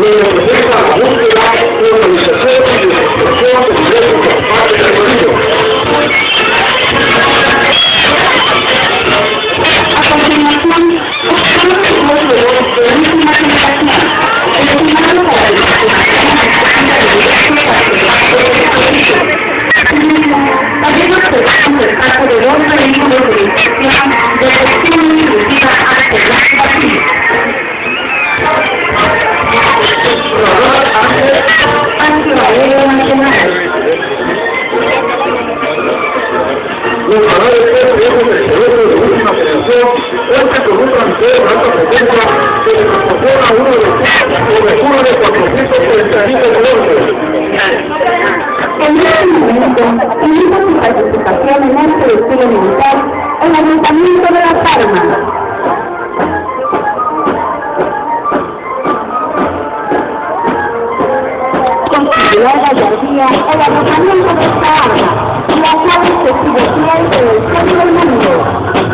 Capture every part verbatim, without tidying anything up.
que representa la búsqueda, organización y demostración de derechos por parte del pueblo. A continuación, observamos los valores de última generación, destinados a la legitimación de derechos para que también observamos el caso de dos vehículos de inspección de gestión inclusiva ante la vacía. Antivalero nacional. Los valores de proyectos de cerebro de última generación cuentan con un transfer de alta potencia que le proporciona uno de los cobertura de cuatrocientos treinta y cinco kilómetros. En este momento, inicia su participación en este desfile militar el Ayuntamiento de La Palma. Consideró la gallardía el arrojamiento de esta arma y las aves que exhibirían por el suelo del mundo.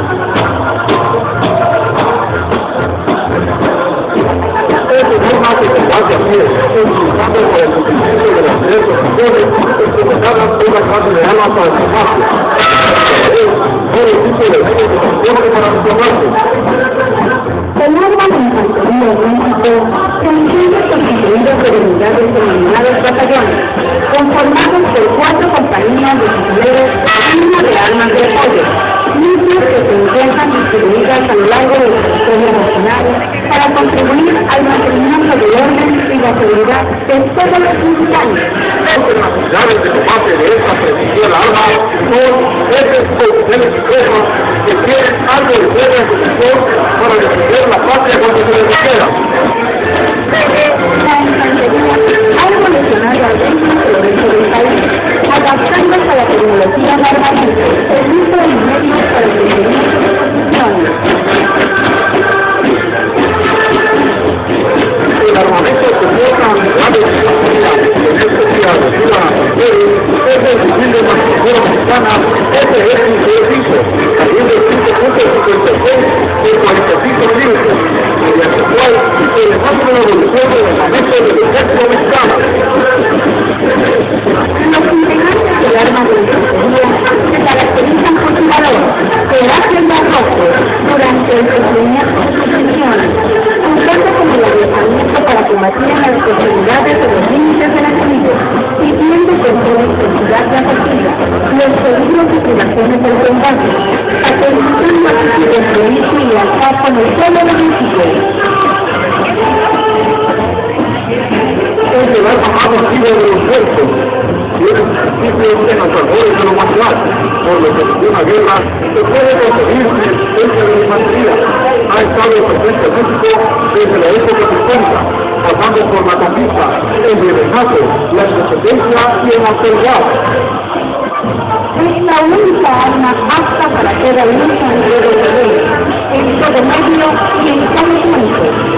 Este tema que se hace aquí es utilizando por el cumplimiento de las derechos sociales que se hagan una clase de armas para el espacio. Es un tipo de medios de transporte para nuestro barco. El arma de infantería en México se entiende constituido por unidades denominadas batallones, conformados por cuatro compañías de fusileros y una de armas de apoyo, mismas que se encuentran distribuidas a lo largo del territorio nacional para contribuir al mantenimiento del orden y la seguridad de todos los mexicanos. Las unidades de combate de esta previsión arma son jefes oficiales extremos que tienen algo de fuerza en posición para defender la patria cuando se les requiera. La infantería ha evolucionado al ritmo progreso del país, adaptándose a la tecnología de armamento, el uso de medios para el cumplimiento de posiciones. El armamento que porta unidades de infantería, en especial de Ciudad es el fusil de manufactura mexicana F X cinco, calibre cinco punto cincuenta y seis de cuarenta y cinco milímetros, mediante el cual se le muestra la evolución del armamento del ejército mexicano. Los integrantes del arma de infantería se caracterizan por su valor, coraje y arrojo durante el procedimiento de posiciones, usando como el aviamiento para combatir las posibilidades de los límites del enemigo, sirviendo con toda intensidad y afectiva los peligros y privaciones del combate, aterrizando así su compromiso y lealtad con el pueblo de México. Es el arma más activa de los cuerpos y es el principio de los valores de la humanidad, por lo que en una guerra se puede conseguir existencia de la infantería. Ha estado presente en México desde la época cincuenta, pasando por la conquista, el virreinato, la independencia y el austeridad. Es la única arma apta para toda lucha en todo el mundo, en todo medio y en todo tiempo.